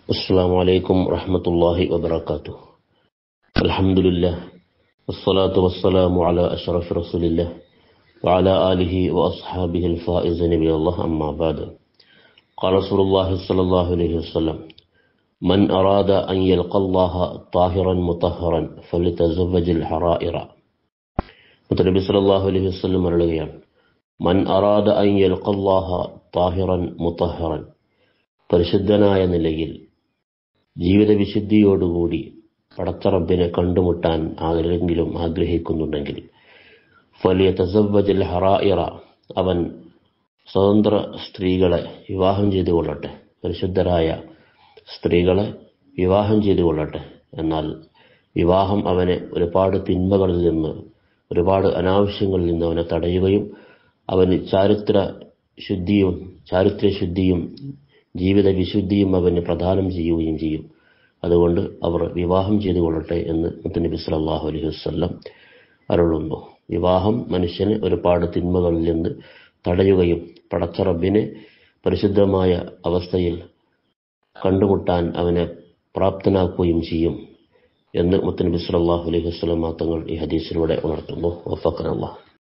السلام عليكم ورحمة الله وبركاته. الحمد لله والصلاة والسلام على أشرف رسول الله وعلى آله وأصحابه الفائزين بالله أما بعد. قال رسول الله صلى الله عليه وسلم: من أراد أن يلقى الله طاهرا مطهرا فليتزوج الحرائر. നബി സല്ലല്ലാഹു അലൈഹി വസല്ലം പറയുകയാണ്, മൻ അറാദ അൻ യൽഖല്ലാഹ താഹിറൻ മുതഹറൻ, പരിശുദ്ധനായ നിലയിൽ ജീവിത വിശുദ്ധിയോടുകൂടി പടച്ച റബ്ബിനെ കണ്ടുമുട്ടാൻ ആരെങ്കിലും ആഗ്രഹിക്കുന്നുണ്ടെങ്കിൽ ഫലിയതസവ്വജൽ ഹറായിറ, അവൻ സ്വതന്ത്ര സ്ത്രീകളെ വിവാഹം ചെയ്തു കൊള്ളട്ടെ, പരിശുദ്ധരായ സ്ത്രീകളെ വിവാഹം ചെയ്തു കൊള്ളട്ടെ. എന്നാൽ വിവാഹം അവനെ ഒരുപാട് തിന്മകളിൽ നിന്ന്, ഒരുപാട് അനാവശ്യങ്ങളിൽ നിന്ന് അവനെ തടയുകയും അവന് ചാരിത്രശുദ്ധിയും ജീവിത വിശുദ്ധിയും അവന് പ്രദാനം ചെയ്യുകയും ചെയ്യും. അതുകൊണ്ട് അവർ വിവാഹം ചെയ്തു കൊള്ളട്ടെ എന്ന് നബി സല്ലല്ലാഹു അലൈഹി വസല്ലം അരുളുന്നു. വിവാഹം മനുഷ്യന് ഒരുപാട് തിന്മകളിൽ നിന്ന് തടയുകയും പടച്ച റബ്ബിനെ പരിശുദ്ധമായ അവസ്ഥയിൽ കണ്ടുമുട്ടാൻ അവനെ പ്രാപ്തനാക്കുകയും ചെയ്യും എന്ന് നബി സല്ലല്ലാഹു അലൈഹി വസല്ലം തങ്ങൾ ഈ ഹദീസിലൂടെ ഉണർത്തുന്നു. വഫഖനല്ലാഹ്.